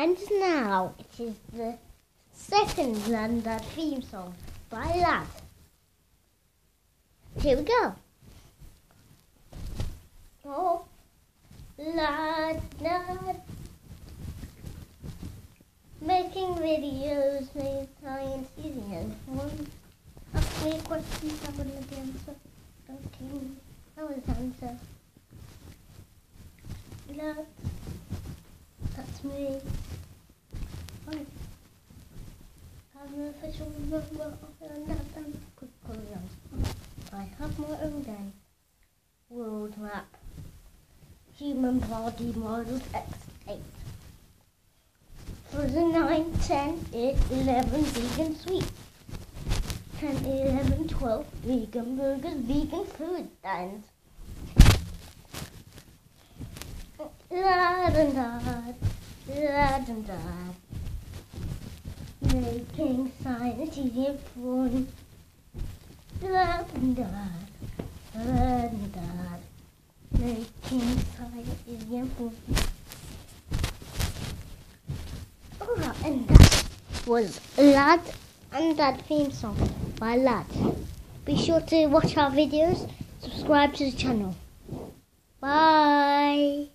And now it is the second London theme song by Lad. Here we go. Oh, Lad, Lad. Making videos made science easy and fun. Ask me a question, I will answer. Okay, I will answer. Lad, that's me. I'm an official member of the London Curriculum. I have my own day. World map. Human body model X8. For the 9, 10, 8, 11 vegan sweets. 10, 11, 12 vegan burgers, vegan food stands. Lad and Dad, Lad and Dad. Making science easy and fun. Lad and Dad, Lad and Dad. Making science easy and fun. Alright, and that was Lad and Dad theme song by Lad. Be sure to watch our videos, subscribe to the channel. Bye.